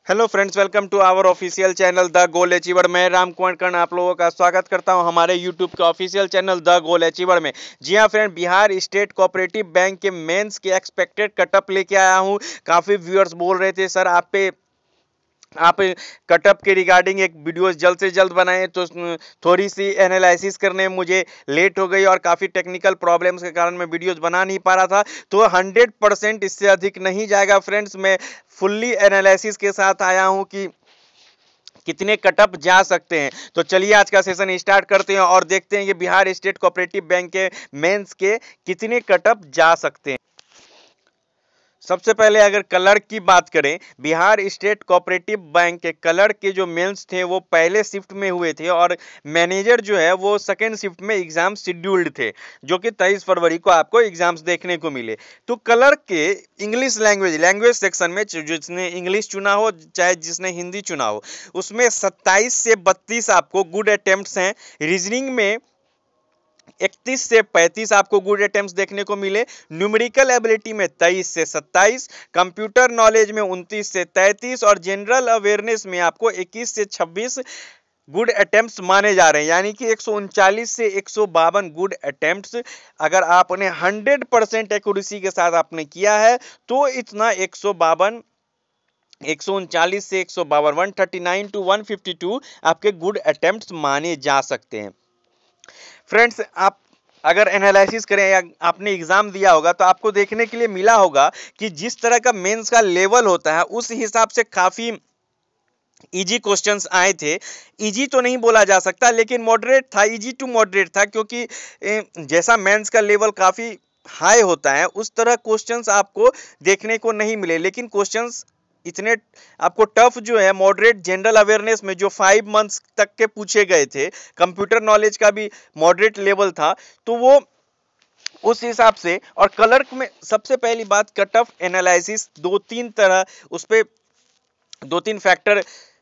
Hello friends, welcome to our official channel the goal achiever. मैं राम कुमार कर्ण आप लोगों का स्वागत करता हूं हमारे यूट्यूब के official channel the goal achiever में। जी हां friend, Bihar state cooperative bank के मेंस के एक्सपेक्टेड कटअप लेके आया हूं। काफ़ी व्यूअर्स बोल रहे थे सर आप कटअप के रिगार्डिंग एक वीडियो जल्द से जल्द बनाएं, तो थोड़ी सी एनालिसिस करने में मुझे लेट हो गई और काफ़ी टेक्निकल प्रॉब्लम्स के कारण मैं वीडियोस बना नहीं पा रहा था। तो 100% इससे अधिक नहीं जाएगा फ्रेंड्स। मैं फुल्ली एनालिसिस के साथ आया हूं कि कितने कटअप जा सकते हैं। तो चलिए आज का सेशन स्टार्ट करते हैं और देखते हैं कि बिहार स्टेट कोऑपरेटिव बैंक के मेंस के कितने कटअप जा सकते हैं। सबसे पहले अगर क्लर्क की बात करें, बिहार स्टेट कोऑपरेटिव बैंक के क्लर्क के जो मेंस थे वो पहले शिफ्ट में हुए थे और मैनेजर जो है वो सेकेंड शिफ्ट में एग्जाम शेड्यूल्ड थे, जो कि 23 फरवरी को आपको एग्जाम्स देखने को मिले। तो क्लर्क के इंग्लिश लैंग्वेज सेक्शन में जिसने इंग्लिश चुना हो चाहे जिसने हिंदी चुना हो, उसमें 27 से 32 आपको गुड अटेम्प्ट्स हैं। रीजनिंग में 31 से 35 आपको गुड अटेम्प्ट्स देखने को मिले। न्यूमेरिकल एबिलिटी में 23 से 27, कंप्यूटर नॉलेज में 29 से 33 और जनरल अवेयरनेस में आपको 21 से 26 गुड अटेम्प्ट्स माने जा रहे हैं। यानी कि 139 से 152 गुड अटेम्प्ट्स अगर आपने 100% एक्यूरेसी के साथ आपने किया है तो इतना 139 से 152 139 टू 152 आपके गुड अटेम्प्ट्स माने जा सकते हैं। फ्रेंड्स, आप अगर एनालिसिस करें या आपने एग्जाम दिया होगा तो आपको देखने के लिए मिला होगा कि जिस तरह का मेंस का लेवल होता है उस हिसाब से काफ़ी इजी क्वेश्चंस आए थे। इजी तो नहीं बोला जा सकता लेकिन मॉडरेट था, इजी टू मॉडरेट था, क्योंकि जैसा मेंस का लेवल काफ़ी हाई होता है उस तरह क्वेश्चंस आपको देखने को नहीं मिले। लेकिन क्वेश्चंस इतने आपको टफ जो है मॉडरेट जनरल अवेयरनेस में जो 5 मंथ्स तक के पूछे गए थे, कंप्यूटर नॉलेज का भी मॉडरेट लेवल था, तो वो उस हिसाब से। और क्लर्क में सबसे पहली बात कट ऑफ एनालिसिस 2-3 तरह, उस पर 2-3 फैक्टर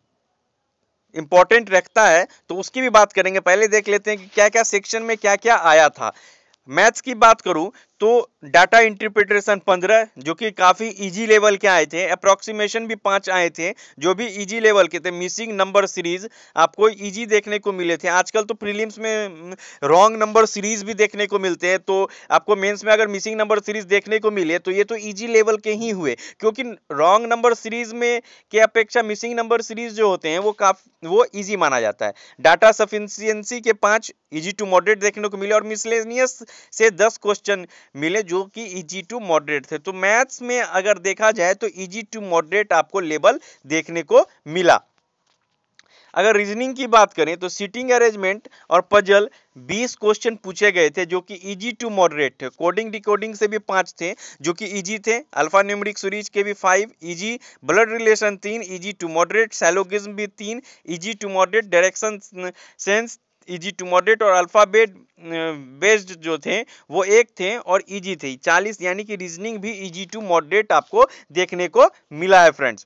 इंपॉर्टेंट रखता है, तो उसकी भी बात करेंगे। पहले देख लेते हैं कि क्या क्या सेक्शन में क्या क्या आया था। मैथ्स की बात करूं तो डाटा इंटरप्रिटेशन 15 जो कि काफ़ी इजी लेवल के आए थे। अप्रॉक्सीमेशन भी 5 आए थे जो भी इजी लेवल के थे। मिसिंग नंबर सीरीज आपको इजी देखने को मिले थे। आजकल तो प्रीलिम्स में रॉन्ग नंबर सीरीज भी देखने को मिलते हैं, तो आपको मेंस में अगर मिसिंग नंबर सीरीज देखने को मिले तो ये तो इजी लेवल के ही हुए, क्योंकि रॉन्ग नंबर सीरीज में के अपेक्षा मिसिंग नंबर सीरीज जो होते हैं वो इजी माना जाता है। डाटा सफिशिएंसी के 5 इजी टू मॉडरेट देखने को मिले और मिसलेनियस से 10 क्वेश्चन मिले जो कि इजी टू मॉडरेट थे। तो मैथ्स में अगर देखा जाए तो इजी टू मॉडरेट आपको लेवल देखने को मिला। अगर रीजनिंग की बात करें तो सीटिंग अरेंजमेंट और पजल 20 क्वेश्चन पूछे गए थे जो कि इजी टू मॉडरेट थे। कोडिंग डिकोडिंग से भी 5 थे जो कि इजी थे। अल्फा न्यूमेरिक सीरीज के भी 5 easy, blood relation 3 easy to moderate, syllogism भी 3 easy to moderate, direction sense easy to moderate और अल्फाबेट बेस्ड जो थे वो 1 थे और इजी थे 40। यानी कि रीजनिंग भी इजी टू मॉडरेट आपको देखने को मिला है फ्रेंड्स।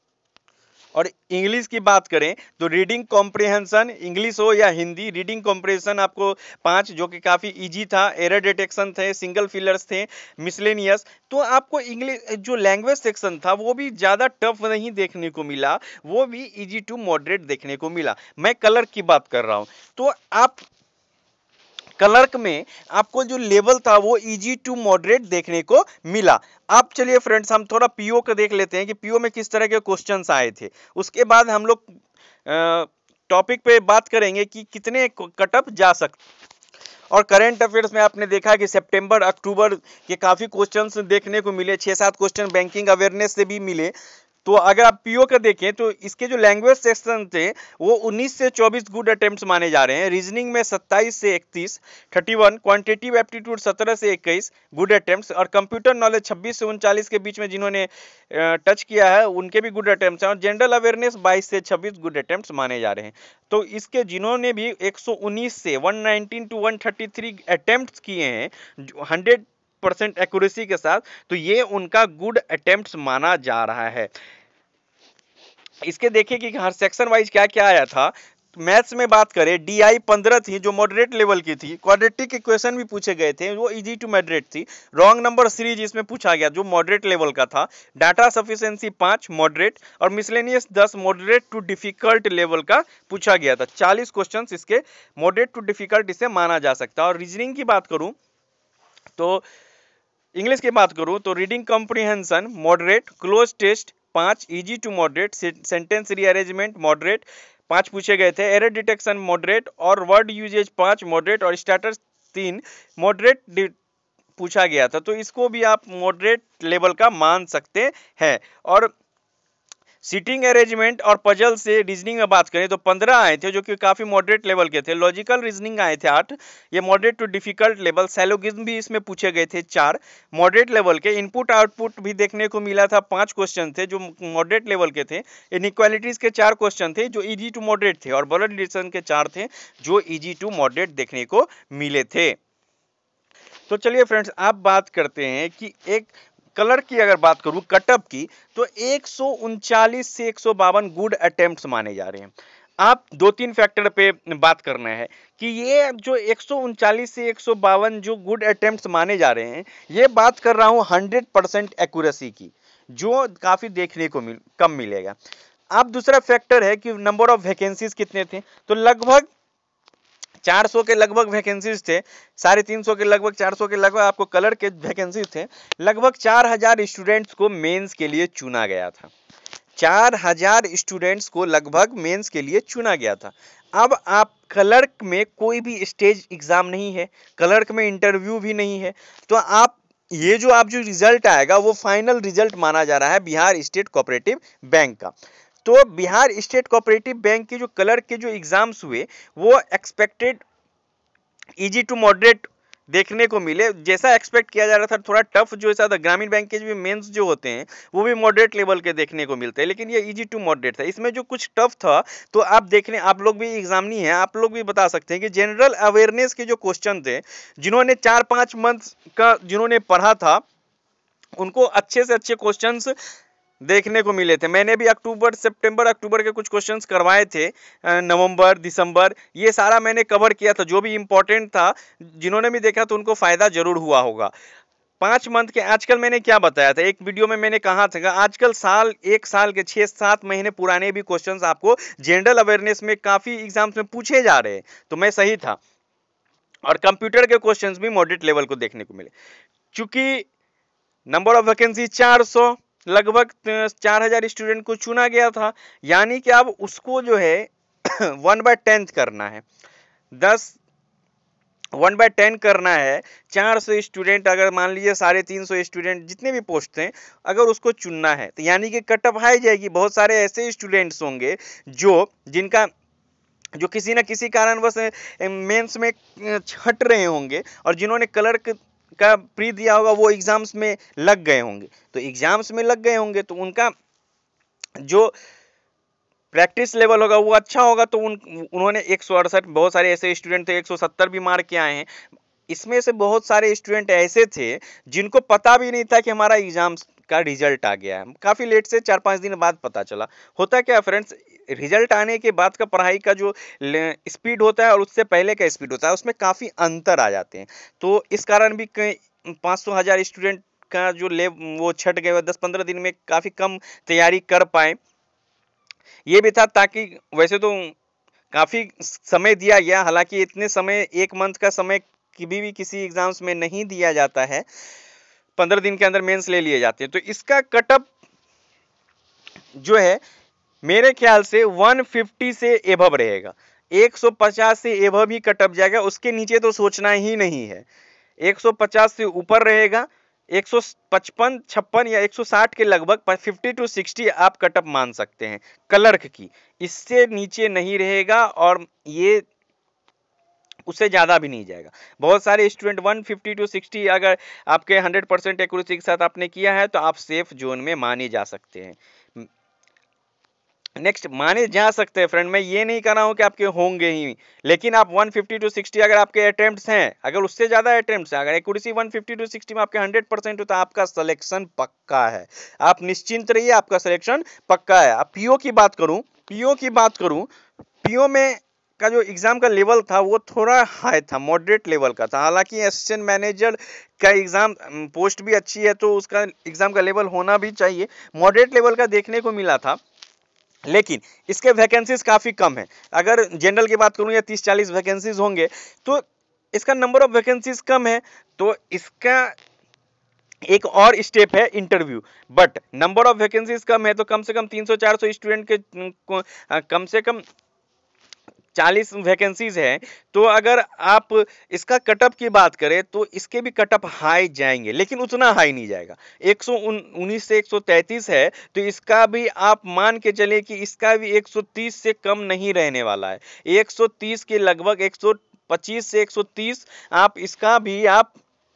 और इंग्लिश की बात करें तो रीडिंग कॉम्प्रिहेंशन, इंग्लिश हो या हिंदी, रीडिंग कॉम्प्रिहेंशन आपको 5 जो कि काफ़ी इजी था। एरर डिटेक्शन थे, सिंगल फिलर्स थे, मिसलेनियस। तो आपको इंग्लिश जो लैंग्वेज सेक्शन था वो भी ज़्यादा टफ नहीं देखने को मिला, वो भी इजी टू मॉडरेट देखने को मिला। मैं क्लर्क की बात कर रहा हूँ, तो आप क्लर्क में आपको जो लेवल था वो इजी टू मॉडरेट देखने को मिला। अब चलिए फ्रेंड्स हम थोड़ा पीओ का देख लेते हैं कि पीओ में किस तरह के क्वेश्चंस आए थे। उसके बाद हम लोग टॉपिक पे बात करेंगे कि कितने कटअप जा सकते। और करंट अफेयर्स में आपने देखा कि सितंबर अक्टूबर के काफ़ी क्वेश्चंस देखने को मिले, 6-7 क्वेश्चन बैंकिंग अवेयरनेस से भी मिले। तो अगर आप पीओ का देखें तो इसके जो लैंग्वेज सेक्शन थे वो 19 से 24 गुड अटेम्प्ट्स माने जा रहे हैं। रीजनिंग में 27 से 31 31, क्वांटिटेटिव एप्टीट्यूड 17 से 21 गुड अटेम्प्ट्स और कंप्यूटर नॉलेज 26 से 39 के बीच में जिन्होंने टच किया है उनके भी गुड अटेम्प्ट्स हैं। और जनरल अवेयरनेस 22 से 26 गुड अटेम्प्ट्स माने जा रहे हैं। तो इसके जिन्होंने भी 119 से 119 टू 133 अटेम्प्ट्स किए हैं 100% एक्यूरेसी के साथ, तो ये उनका गुड अटेम्प्ट्स माना जा रहा है। इसके देखिए कि हर सेक्शन वाइज क्या क्या आया था। मैथ्स में बात करें DI 15 थी जो मॉडरेट लेवल की थी। क्वाड्रेटिक इक्वेशन भी पूछे गए थे, वो इजी टू मॉडरेट थी। रॉन्ग नंबर सीरीज इसमें पूछा गया जो मॉडरेट लेवल का था। डाटा सफिशिएंसी 5 मॉडरेट और miscellaneous 10 moderate to difficult level का पूछा गया था। 40 क्वेश्चन इसके मॉडरेट टू डिफिकल्ट इसे माना जा सकता है। और रीजनिंग की बात करूं तो इंग्लिश की बात करूं तो reading comprehension moderate, cloze test 5, easy to moderate, sentence rearrangement moderate 5 पूछे गए थे। एरर डिटेक्शन मॉडरेट और वर्ड यूजेज 5 मॉडरेट और स्टार्टर्स 3 मॉडरेट पूछा गया था। तो इसको भी आप मॉडरेट लेवल का मान सकते हैं। और सीटिंग अरेंजमेंट और पजल से रीजनिंग में बात करें तो 15 आए थे जो कि काफी मॉडरेट लेवल के थे। लॉजिकल रीजनिंग आए थे 8, ये moderate to difficult level. Syllogism भी इसमें पूछे गए थे 4 मॉडरेट लेवल के। इनपुट आउटपुट भी देखने को मिला था 5 क्वेश्चन थे जो मॉडरेट लेवल के थे। इनइक्वालिटीज के 4 क्वेश्चन थे जो इजी टू मॉडरेट थे और ब्लड रिलेशन के 4 थे जो इजी टू मॉडरेट देखने को मिले थे। तो चलिए फ्रेंड्स, आप बात करते हैं कि एक कलर की अगर बात करूं कटअप की तो 139 से 152 गुड अटेम्प्ट्स माने जा रहे हैं। आप 2-3 फैक्टर पे बात करना है कि ये जो 139 से 152 जो गुड अटेम्प्ट्स माने जा रहे हैं, ये बात कर रहा हूं 100% एक्यूरेसी की, जो काफी देखने को कम मिलेगा। अब दूसरा फैक्टर है कि नंबर ऑफ वैकेंसीज कितने थे, तो लगभग 400 के लगभग वैकेंसीज थे, 350 के लगभग 400 के लगभग आपको कलर के वैकेंसीज थे। लगभग 4000 स्टूडेंट्स को मेंस के लिए चुना गया था। 4000 स्टूडेंट्स को लगभग मेंस के लिए चुना गया था। अब आप क्लर्क में कोई भी स्टेज एग्जाम नहीं है, क्लर्क में इंटरव्यू भी नहीं है, तो आप ये जो रिजल्ट आएगा वो फाइनल रिजल्ट माना जा रहा है बिहार स्टेट कोऑपरेटिव बैंक का। तो बिहार स्टेट कोऑपरेटिव बैंक के जो क्लर्क के जो एग्जाम्स हुए वो एक्सपेक्टेड इजी टू मॉडरेट देखने को मिले। जैसा एक्सपेक्ट किया जा रहा था, थोड़ा टफ जो है ग्रामीण बैंक के जो मेंस जो होते हैं वो भी मॉडरेट लेवल के देखने को मिलते हैं, लेकिन ये इजी टू मॉडरेट था। इसमें जो कुछ टफ था तो आप लोग भी एग्जामिनी हैं, आप लोग भी बता सकते हैं कि जनरल अवेयरनेस के जो क्वेश्चन थे, जिन्होंने 4-5 मंथ का जिन्होंने पढ़ा था उनको अच्छे से अच्छे क्वेश्चंस देखने को मिले थे। मैंने भी सितंबर अक्टूबर के कुछ क्वेश्चंस करवाए थे, नवंबर दिसंबर, ये सारा मैंने कवर किया था जो भी इंपॉर्टेंट था। जिन्होंने भी देखा तो उनको फायदा जरूर हुआ होगा। 5 मंथ के आजकल मैंने क्या बताया था, एक वीडियो में मैंने कहा था आजकल एक साल के 6-7 महीने पुराने भी क्वेश्चंस आपको जनरल अवेयरनेस में काफी एग्जाम्स में पूछे जा रहे हैं, तो मैं सही था। और कंप्यूटर के क्वेश्चंस भी मॉडरेट लेवल को देखने को मिले। चूंकि नंबर ऑफ वैकेंसी 400, लगभग 4000 स्टूडेंट को चुना गया था, यानी कि अब उसको जो है 1/10 करना है, 1/10 करना है। 400 स्टूडेंट अगर मान लीजिए 350 स्टूडेंट जितने भी पोस्ट हैं अगर उसको चुनना है तो यानी कि कट ऑफ हाई जाएगी। बहुत सारे ऐसे स्टूडेंट्स होंगे जो किसी न किसी कारणवश मेंस में छट रहे होंगे और जिन्होंने क्लर्क का प्री दिया होगा वो एग्जाम्स में लग गए होंगे। तो एग्जाम्स में लग गए होंगे तो उनका जो प्रैक्टिस लेवल होगा वो अच्छा होगा। तो उन्होंने 168, बहुत सारे ऐसे स्टूडेंट थे 170 भी मार्क के आए हैं। इसमें से बहुत सारे स्टूडेंट ऐसे थे जिनको पता भी नहीं था कि हमारा एग्जाम्स का रिजल्ट आ गया है। काफ़ी लेट से 4-5 दिन बाद पता चला। होता क्या फ्रेंड्स, रिजल्ट आने के बाद का पढ़ाई का जो स्पीड होता है और उससे पहले का स्पीड होता है उसमें काफ़ी अंतर आ जाते हैं। तो इस कारण भी 500-1000 स्टूडेंट का जो वो छट गए, 10-15 दिन में काफ़ी कम तैयारी कर पाए। ये भी था ताकि वैसे तो काफ़ी समय दिया गया, हालांकि इतने समय 1 मंथ का समय कभी भी किसी एग्जाम्स में नहीं दिया जाता है, 15 दिन के अंदर मेंस ले लिए जाते हैं। तो इसका कटअप जो है मेरे ख्याल से 150 से एभव रहेगा, 150 से एभव ही कटअप जाएगा, उसके नीचे तो सोचना ही नहीं है। 150 से ऊपर रहेगा, 155, 56 या 160 के लगभग 50 to 60 आप कटअप मान सकते हैं क्लर्क की, इससे नीचे नहीं रहेगा और ये उससे ज़्यादा भी नहीं जाएगा। बहुत सारे स्टूडेंट 150 to 60 अगर आपके 100% एक्यूरेसी के साथ आपने किया है तो आप सेफ जोन में माने जा सकते हैं। नेक्स्ट, माने जा सकते हैं फ्रेंड, मैं ये नहीं कर रहा हूँ कि आपके होंगे ही, लेकिन आप 150 to 60 अगर आपके अटेम्प्ट्स हैं, अगर उससे ज़्यादा अटेम्प्ट्स हैं, अगर एक्यूरेसी 150 to 60 में आपके 100% हो तो आपका सिलेक्शन पक्का है। आप निश्चिंत रहिए, आपका सिलेक्शन पक्का है। अब पीओ की बात करूँ, पीओ में का जो एग्जाम का लेवल था वो थोड़ा हाई था, मॉडरेट लेवल का था। हालांकि असिस्टेंट मैनेजर का एग्जाम पोस्ट भी अच्छी है तो उसका एग्जाम का लेवल होना भी चाहिए, मॉडरेट लेवल का देखने को मिला था। लेकिन इसके वैकेंसीज काफ़ी कम है। अगर जनरल की बात करूँ या 30-40 वैकेंसीज होंगे तो इसका नंबर ऑफ वैकेंसीज कम है, तो इसका एक और स्टेप है interview. But number of vacancies कम है तो कम से कम 300-400 स्टूडेंट के कम से कम 40 वैकेंसीज है। तो अगर आप इसका कटअप की बात करें तो इसके भी कटअप हाई जाएंगे, लेकिन उतना हाई नहीं जाएगा। 119 से 133 है तो इसका भी आप मान के चले कि इसका भी 130 से कम नहीं रहने वाला है। 130 के लगभग 125 से 130 आप इसका भी आप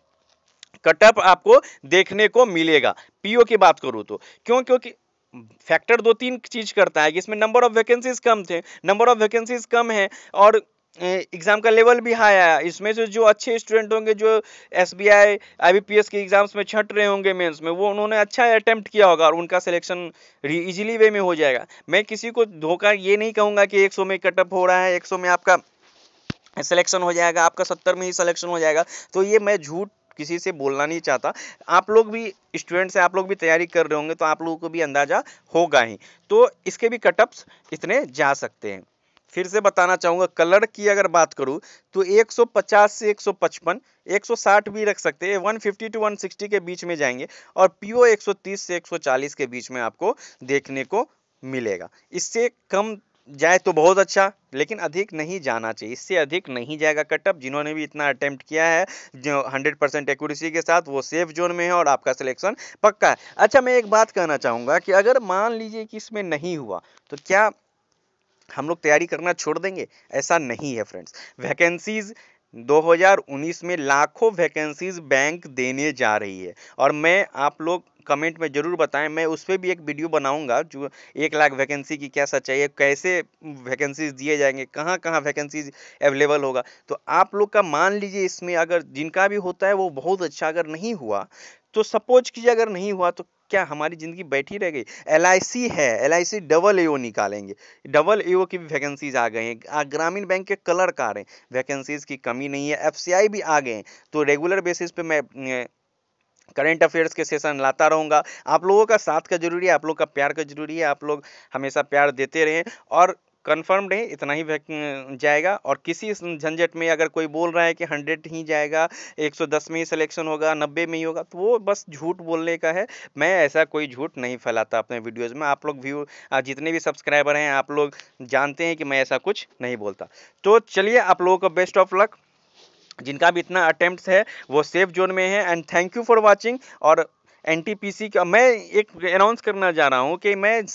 कटअप आपको देखने को मिलेगा। पीओ की बात करूं तो क्योंकि फैक्टर 2-3 चीज करता है कि इसमें नंबर ऑफ वैकेंसीज कम थे, नंबर ऑफ वैकेंसीज कम है और एग्जाम का लेवल भी हाई आया। इसमें से जो अच्छे स्टूडेंट होंगे जो एसबीआई आईबीपीएस के एग्जाम्स में छट रहे होंगे मेंस में, वो उन्होंने अच्छा अटेम्प्ट किया होगा और उनका सिलेक्शन इजीली वे में हो जाएगा। मैं किसी को धोखा ये नहीं कहूँगा कि 100 में कटअप हो रहा है, 100 में आपका सिलेक्शन हो जाएगा, आपका 70 में ही सिलेक्शन हो जाएगा, तो ये मैं झूठ किसी से बोलना नहीं चाहता। आप लोग भी स्टूडेंट्स हैं, आप लोग भी तैयारी कर रहे होंगे तो आप लोगों को भी अंदाजा होगा ही, तो इसके भी कटअप्स इतने जा सकते हैं। फिर से बताना चाहूँगा, क्लर्क की अगर बात करूँ तो 150 से 155, 160 भी रख सकते हैं, 150 to 160 के बीच में जाएंगे और पीओ 130 से 140 के बीच में आपको देखने को मिलेगा। इससे कम जाए तो बहुत अच्छा, लेकिन अधिक नहीं जाना चाहिए, इससे अधिक नहीं जाएगा कटअप। जिन्होंने भी इतना अटेम्प्ट किया है जो 100% एक्यूरेसी के साथ, वो सेफ जोन में है और आपका सिलेक्शन पक्का है। अच्छा, मैं एक बात कहना चाहूँगा कि अगर मान लीजिए कि इसमें नहीं हुआ तो क्या हम लोग तैयारी करना छोड़ देंगे? ऐसा नहीं है फ्रेंड्स। वैकेंसीज 2019 में लाखों वैकेंसीज बैंक देने जा रही है और मैं आप लोग कमेंट में ज़रूर बताएं, मैं उस पर भी एक वीडियो बनाऊंगा जो 1 लाख वैकेंसी की क्या सच्चाई है, कैसे वैकेंसीज दिए जाएंगे, कहाँ कहाँ वैकेंसीज अवेलेबल होगा। तो आप लोग का मान लीजिए इसमें अगर जिनका भी होता है वो बहुत अच्छा, अगर नहीं हुआ तो सपोज कीजिए अगर नहीं हुआ तो क्या हमारी ज़िंदगी बैठी रह गई? LIC है, LIC डबल AO निकालेंगे, डबल AO की भी वैकेंसीज आ गए हैं। ग्रामीण बैंक के क्लर्क आ रहे हैं, वैकेंसीज की कमी नहीं है। FCI भी आ गए हैं। तो रेगुलर बेसिस पे मैं करंट अफेयर्स के सेशन लाता रहूँगा। आप लोगों का साथ का जरूरी है, आप लोग का प्यार का जरूरी है, आप लोग हमेशा प्यार देते रहें और कन्फर्म्ड है इतना ही जाएगा। और किसी झंझट में अगर कोई बोल रहा है कि 100 ही जाएगा, 110 में ही सिलेक्शन होगा, 90 में ही होगा, तो वो बस झूठ बोलने का है। मैं ऐसा कोई झूठ नहीं फैलाता अपने वीडियोज़ में। आप लोग जितने भी सब्सक्राइबर हैं आप लोग जानते हैं कि मैं ऐसा कुछ नहीं बोलता। तो चलिए, आप लोगों को बेस्ट ऑफ लक, जिनका भी इतना अटेम्प्ट्स है वो सेफ जोन में है। And thank you for watching. और NTPC का मैं एक अनाउंस करना जा रहा हूँ कि मैं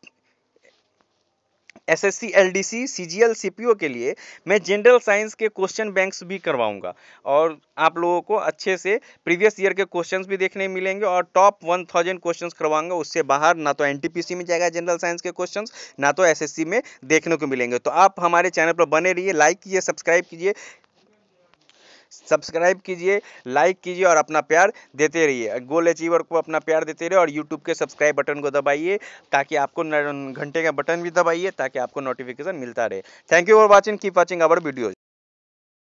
SSC LDC CGL CPO के लिए मैं जनरल साइंस के क्वेश्चन बैंक्स भी करवाऊंगा और आप लोगों को अच्छे से प्रीवियस ईयर के क्वेश्चंस भी देखने मिलेंगे और टॉप 1000 क्वेश्चंस करवाऊंगा। उससे बाहर ना तो NTPC में जाएगा जनरल साइंस के क्वेश्चंस, ना तो SSC में देखने को मिलेंगे। तो आप हमारे चैनल पर बने रहिए, लाइक कीजिए, सब्सक्राइब कीजिए, लाइक कीजिए और अपना प्यार देते रहिए। गोल अचीवर को अपना प्यार देते रहिए और यूट्यूब के सब्सक्राइब बटन को दबाइए ताकि आपको घंटे का बटन भी दबाइए ताकि आपको नोटिफिकेशन मिलता रहे। Thank you for watching, keep watching our videos.